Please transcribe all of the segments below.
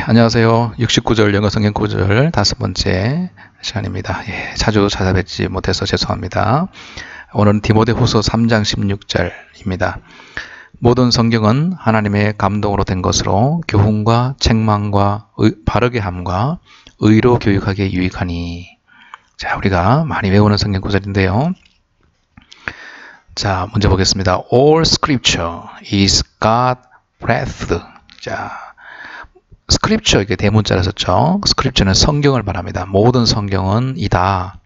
안녕하세요. 69절 영어 성경 구절 5번째 시간입니다. 자주 찾아뵙지 못해서 죄송합니다. 오늘은 디모데후서 3장 16절입니다. 모든 성경은 하나님의 감동으로 된 것으로 교훈과 책망과 바르게 함과 의로 교육하기에 유익하니. 자, 우리가 많이 외우는 성경 구절인데요. 자, 문제 보겠습니다. All scripture is God breathed. 자, 스크립처, 이게 대문자를 썼죠. 스크립처는 성경을 말합니다. 모든 성경은 이다.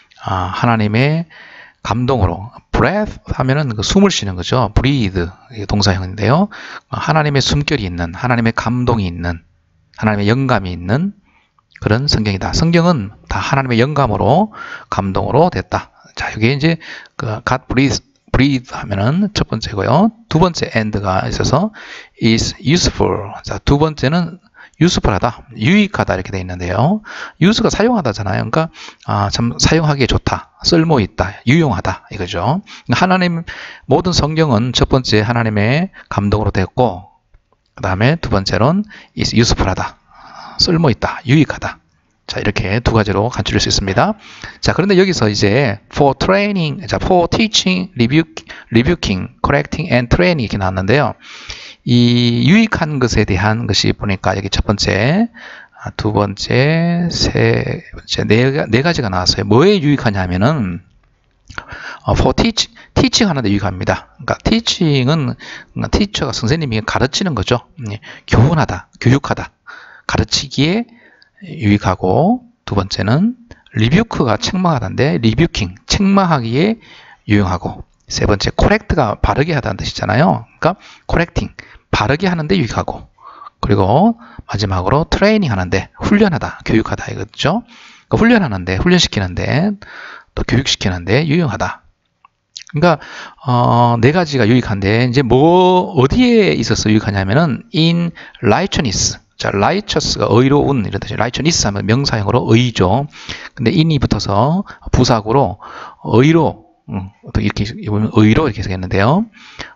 하나님의 감동으로. breath 하면은 그 숨을 쉬는 거죠. breathe, 이게 동사형인데요. 하나님의 숨결이 있는, 하나님의 감동이 있는, 하나님의 영감이 있는 그런 성경이다. 성경은 다 하나님의 영감으로, 감동으로 됐다. 자, 이게 이제 그 God breathe 하면은 첫 번째고요. 두 번째 and가 있어서 is useful. 자, 두 번째는 useful하다, 유익하다 이렇게 되어 있는데요. use가 사용하다잖아요. 그러니까 참 사용하기에 좋다, 쓸모 있다, 유용하다 이거죠. 하나님 모든 성경은 첫 번째 하나님의 감동으로 됐고, 그 다음에 두 번째로는 is useful하다, 쓸모 있다, 유익하다. 자, 이렇게 두 가지로 간추릴 수 있습니다. 자, 그런데 여기서 이제 for training, 자, for teaching, rebuking, correcting and training 이렇게 나왔는데요. 이 유익한 것에 대한 것이 보니까 여기 첫 번째, 두 번째, 세 번째, 네 가지가 나왔어요. 뭐에 유익하냐면은 for teaching 하는데 유익합니다. 그러니까 teaching은 teacher가 선생님이 가르치는 거죠. 교훈하다, 교육하다, 가르치기에 유익하고, 두 번째는 rebuke가 책망하다인데 rebuking, 책망하기에 유용하고, 세 번째 correct가 바르게 하다는 뜻이잖아요. 그러니까 correcting, 바르게 하는데 유익하고, 그리고 마지막으로 training 하는데 훈련하다, 교육하다 이거죠. 그러니까 훈련하는데, 훈련시키는데, 또 교육시키는데 유용하다. 그러니까 네 가지가 유익한데, 이제 어디에 있어서 유익하냐면은 in righteousness. 자, righteous가 의로운 이런 뜻이에요. righteousness 하면 명사형으로 의죠. 근데 in이 붙어서 부사구로 의로, 이렇게 보면 의로 이렇게 해석했는데요.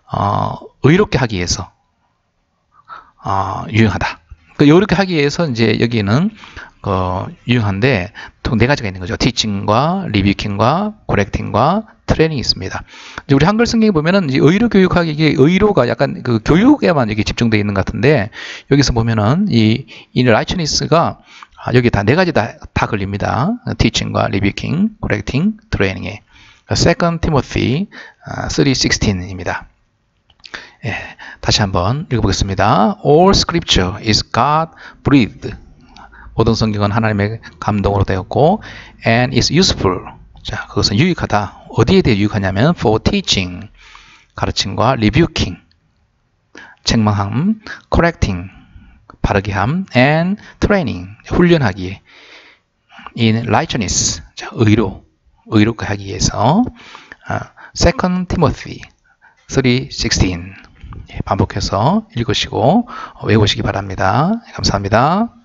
의롭게 하기 위해서 유용하다. 이렇게 하기 위해서 이제 여기는 유용한데 네 가지가 있는 거죠. teaching과 rebuking과 correcting과 트레이닝이 있습니다. 이제 우리 한글 성경에 보면은 이제 의로 교육하기, 이게 의로가 약간 그 교육에만 이게 집중되어 있는 것 같은데, 여기서 보면은 이 righteousness가 여기 다 네 가지 다 걸립니다. teaching과 rebuking, correcting, training에. 2 Timothy 3:16입니다. 예, 다시 한번 읽어보겠습니다. All scripture is God breathed. 모든 성경은 하나님의 감동으로 되었고, and is useful. 자, 그것은 유익하다. 어디에 대해 유익하냐면 for teaching, 가르침과 rebuking, 책망함, correcting, 바르게 함, and training, 훈련하기에, in righteousness, 자, 의롭게 하기 위해서. 2 Timothy 3:16 반복해서 읽으시고 외우시기 바랍니다. 감사합니다.